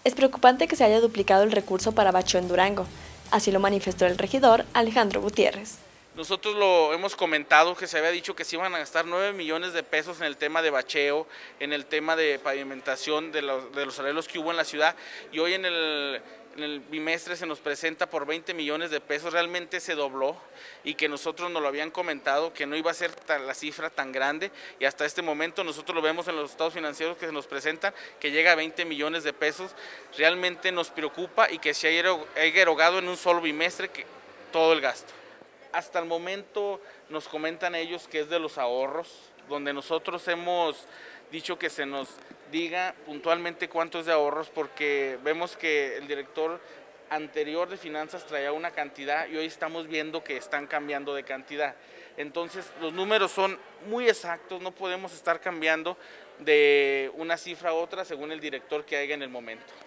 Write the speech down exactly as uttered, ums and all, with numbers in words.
Es preocupante que se haya duplicado el recurso para bacheo en Durango, así lo manifestó el regidor Alejandro Gutiérrez. Nosotros lo hemos comentado, que se había dicho que se iban a gastar nueve millones de pesos en el tema de bacheo, en el tema de pavimentación de los, de los arreglos que hubo en la ciudad, y hoy en el, en el bimestre se nos presenta por veinte millones de pesos, realmente se dobló, y que nosotros nos lo habían comentado, que no iba a ser tan, la cifra tan grande, y hasta este momento nosotros lo vemos en los estados financieros que se nos presentan, que llega a veinte millones de pesos, realmente nos preocupa y que se haya erogado en un solo bimestre que, todo el gasto. Hasta el momento nos comentan ellos que es de los ahorros, donde nosotros hemos dicho que se nos diga puntualmente cuánto es de ahorros, porque vemos que el director anterior de finanzas traía una cantidad y hoy estamos viendo que están cambiando de cantidad. Entonces los números son muy exactos, no podemos estar cambiando de una cifra a otra según el director que haya en el momento.